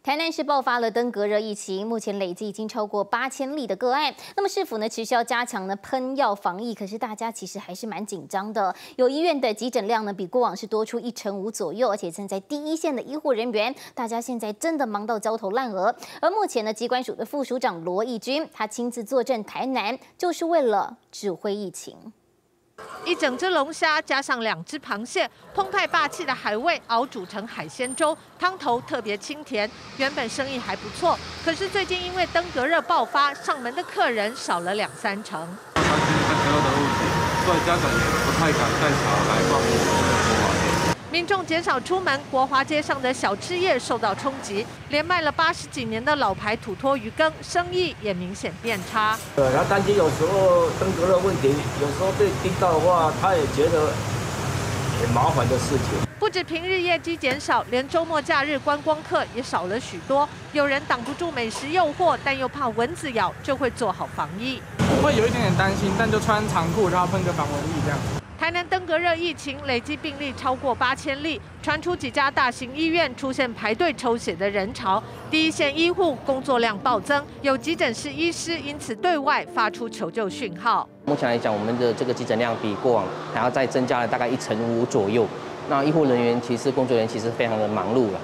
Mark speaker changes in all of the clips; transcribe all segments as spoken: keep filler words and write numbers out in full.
Speaker 1: 台南市爆发了登革热疫情，目前累计已经超过八千例的个案。那么是否呢持续要加强呢喷药防疫？可是大家其实还是蛮紧张的。有医院的急诊量呢比过往是多出一成五左右，而且站在第一线的医护人员，大家现在真的忙到焦头烂额。而目前呢，疾管署的副署长罗义军，他亲自坐镇台南，就是为了指挥疫情。
Speaker 2: 一整只龙虾加上两只螃蟹，澎湃霸气的海味熬煮成海鲜粥，汤头特别清甜。原本生意还不错，可是最近因为登革热爆发，上门的客人少了两三成。
Speaker 3: 担心登革热的问题，所以家长也不太敢带小孩来逛国华街。
Speaker 2: 民众减少出门，国华街上的小吃业受到冲击，连卖了八十几年的老牌土托鱼羹，生意也明显变差。
Speaker 4: 对，他担心有时候登革热问题，有时候被叮到的话，他也觉得很麻烦的事情。
Speaker 2: 不止平日业绩减少，连周末假日观光客也少了许多。有人挡不住美食诱惑，但又怕蚊子咬，就会做好防疫。
Speaker 5: 会有一点点担心，但就穿长裤，然后喷个防蚊液这样。
Speaker 2: 台南登革热疫情累计病例超过八千例，传出几家大型医院出现排队抽血的人潮，第一线医护工作量暴增，有急诊室医师因此对外发出求救讯号。
Speaker 6: 目前来讲，我们的这个急诊量比过往还要再增加了大概一成五左右。那医护人员其实工作人员其实非常的忙碌了。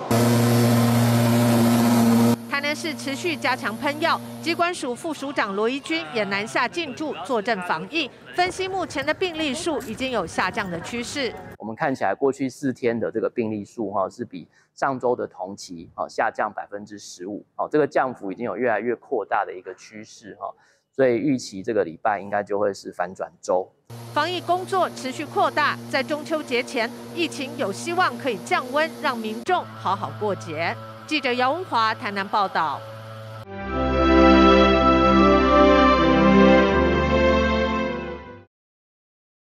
Speaker 2: 台南市持续加强喷药，疾管署副署长罗一军也南下进驻坐镇防疫，分析目前的病例数已经有下降的趋势。
Speaker 6: 我们看起来过去四天的这个病例数哈是比上周的同期哈下降百分之十五，好，这个降幅已经有越来越扩大的一个趋势哈，所以预期这个礼拜应该就会是反转周。
Speaker 2: 防疫工作持续扩大，在中秋节前，疫情有希望可以降温，让民众好好过节。记者姚文华台南报道。